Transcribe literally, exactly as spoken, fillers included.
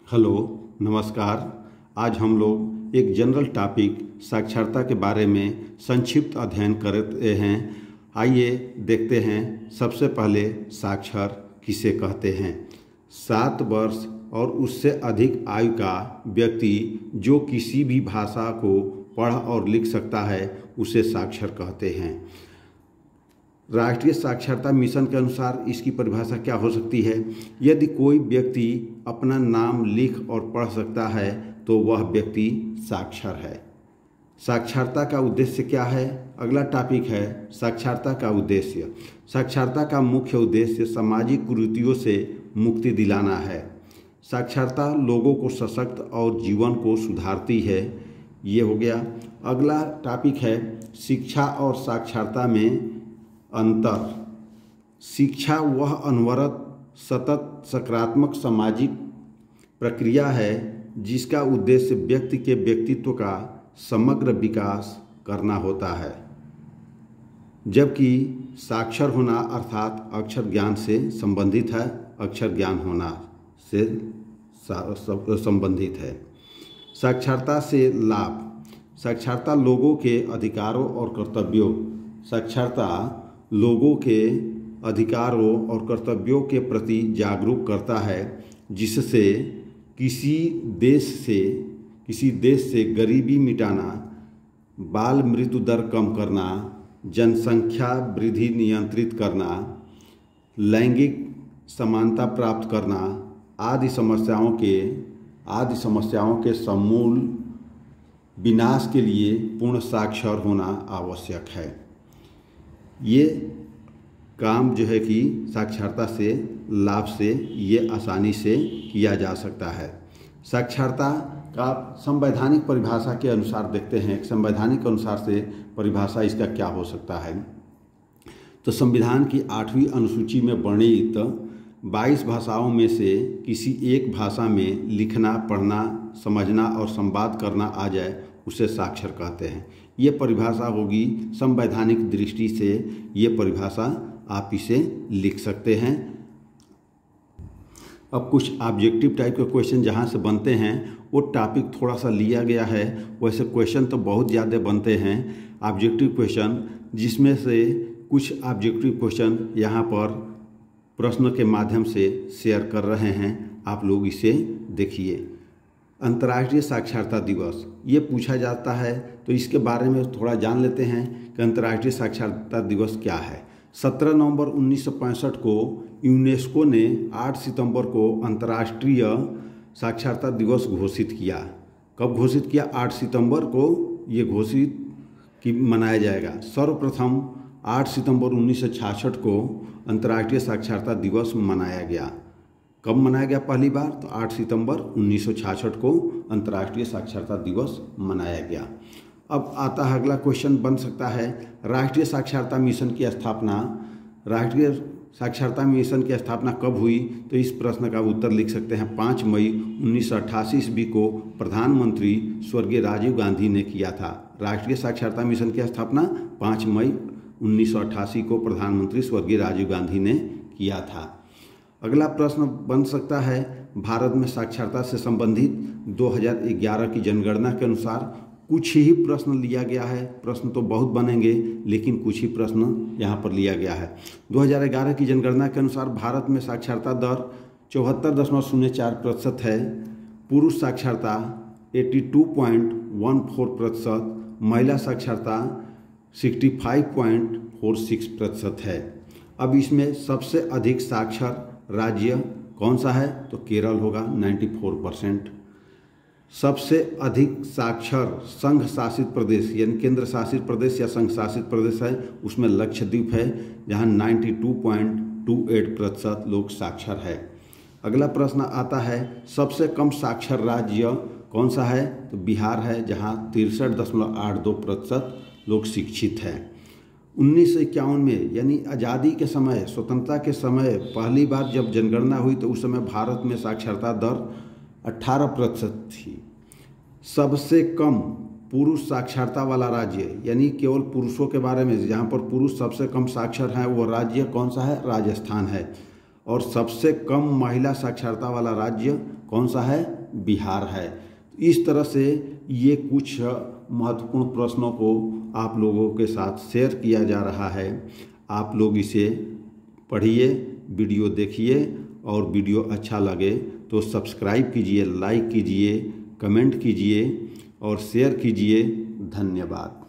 Hello, नमस्कार। आज हम लोग एक जनरल टॉपिक साक्षरता के बारे में संक्षिप्त अध्ययन करते हैं। आइए देखते हैं। सबसे पहले साक्षर किसे कहते हैं। सात वर्ष और उससे अधिक आयु का व्यक्ति जो किसी भी भाषा को पढ़ और लिख सकता है उसे साक्षर कहते हैं। राष्ट्रीय साक्षरता मिशन के अनुसार इसकी परिभाषा क्या हो सकती है। यदि कोई व्यक्ति अपना नाम लिख और पढ़ सकता है तो वह व्यक्ति साक्षर है। साक्षरता का उद्देश्य क्या है। अगला टॉपिक है साक्षरता का उद्देश्य। साक्षरता का मुख्य उद्देश्य सामाजिक कुरीतियों से मुक्ति दिलाना है। साक्षरता लोगों को सशक्त और जीवन को सुधारती है। ये हो गया। अगला टॉपिक है शिक्षा और साक्षरता में अंतर। शिक्षा वह अनवरत सतत सकारात्मक सामाजिक प्रक्रिया है जिसका उद्देश्य व्यक्ति के व्यक्तित्व का समग्र विकास करना होता है, जबकि साक्षर होना अर्थात अक्षर ज्ञान से संबंधित है। अक्षर ज्ञान होना से संबंधित है। साक्षरता से लाभ। साक्षरता लोगों के अधिकारों और कर्तव्यों साक्षरता लोगों के अधिकारों और कर्तव्यों के प्रति जागरूक करता है, जिससे किसी देश से किसी देश से गरीबी मिटाना, बाल मृत्यु दर कम करना, जनसंख्या वृद्धि नियंत्रित करना, लैंगिक समानता प्राप्त करना आदि समस्याओं के आदि समस्याओं के समूल विनाश के लिए पूर्ण साक्षर होना आवश्यक है। ये काम जो है कि साक्षरता से लाभ से ये आसानी से किया जा सकता है। साक्षरता का संवैधानिक परिभाषा के अनुसार देखते हैं। संवैधानिक अनुसार से परिभाषा इसका क्या हो सकता है। तो संविधान की आठवीं अनुसूची में वर्णित बाईस भाषाओं में से किसी एक भाषा में लिखना, पढ़ना, समझना और संवाद करना आ जाए उसे साक्षर कहते हैं। ये परिभाषा होगी संवैधानिक दृष्टि से। ये परिभाषा आप इसे लिख सकते हैं। अब कुछ ऑब्जेक्टिव टाइप के क्वेश्चन जहाँ से बनते हैं वो टॉपिक थोड़ा सा लिया गया है। वैसे क्वेश्चन तो बहुत ज़्यादा बनते हैं ऑब्जेक्टिव क्वेश्चन, जिसमें से कुछ ऑब्जेक्टिव क्वेश्चन यहाँ पर प्रश्न के माध्यम से शेयर कर रहे हैं। आप लोग इसे देखिए। अंतर्राष्ट्रीय साक्षरता दिवस ये पूछा जाता है, तो इसके बारे में थोड़ा जान लेते हैं कि अंतर्राष्ट्रीय साक्षरता दिवस क्या है। सत्रह नवंबर उन्नीस सौ पैंसठ को यूनेस्को ने आठ सितंबर को अंतर्राष्ट्रीय साक्षरता दिवस घोषित किया। कब घोषित किया? आठ सितंबर को ये घोषित कि मनाया जाएगा। सर्वप्रथम आठ सितंबर उन्नीस सौ छियासठ को अंतर्राष्ट्रीय साक्षरता दिवस मनाया गया। कब मनाया गया पहली बार? तो आठ सितंबर उन्नीस सौ छियासठ को अंतर्राष्ट्रीय साक्षरता दिवस मनाया गया। अब आता है अगला क्वेश्चन बन सकता है राष्ट्रीय साक्षरता मिशन की स्थापना। राष्ट्रीय साक्षरता मिशन की स्थापना कब हुई? तो इस प्रश्न का उत्तर लिख सकते हैं पाँच मई उन्नीस सौ अट्ठासी ईस्वी को प्रधानमंत्री स्वर्गीय राजीव गांधी ने किया था। राष्ट्रीय साक्षरता मिशन की स्थापना पाँच मई उन्नीस सौ अट्ठासी को प्रधानमंत्री स्वर्गीय राजीव गांधी ने किया था। अगला प्रश्न बन सकता है भारत में साक्षरता से संबंधित दो हज़ार ग्यारह की जनगणना के अनुसार। कुछ ही प्रश्न लिया गया है। प्रश्न तो बहुत बनेंगे लेकिन कुछ ही प्रश्न यहाँ पर लिया गया है। दो हज़ार ग्यारह की जनगणना के अनुसार भारत में साक्षरता दर चौहत्तर दशमलव शून्य चार प्रतिशत है। पुरुष साक्षरता बयासी पॉइंट चौदह प्रतिशत, महिला साक्षरता पैंसठ पॉइंट छियालीस प्रतिशत है। अब इसमें सबसे अधिक साक्षर राज्य कौन सा है? तो केरल होगा चौरानवे परसेंट। सबसे अधिक साक्षर संघ शासित प्रदेश यानी केंद्र शासित प्रदेश या संघ शासित प्रदेश है, उसमें लक्षद्वीप है जहां बानवे पॉइंट दो आठ प्रतिशत लोग साक्षर है। अगला प्रश्न आता है सबसे कम साक्षर राज्य कौन सा है? तो बिहार है जहां तिरसठ दशमलव आठ दो प्रतिशत लोग शिक्षित हैं। उन्नीस सौ इक्यावन में यानी आज़ादी के समय, स्वतंत्रता के समय पहली बार जब जनगणना हुई तो उस समय भारत में साक्षरता दर अठारह प्रतिशत थी। सबसे कम पुरुष साक्षरता वाला राज्य यानी केवल पुरुषों के बारे में जहाँ पर पुरुष सबसे कम साक्षर हैं वो राज्य कौन सा है? राजस्थान है। और सबसे कम महिला साक्षरता वाला राज्य कौन सा है? बिहार है। इस तरह से ये कुछ महत्वपूर्ण प्रश्नों को आप लोगों के साथ शेयर किया जा रहा है। आप लोग इसे पढ़िए, वीडियो देखिए और वीडियो अच्छा लगे तो सब्सक्राइब कीजिए, लाइक कीजिए, कमेंट कीजिए और शेयर कीजिए। धन्यवाद।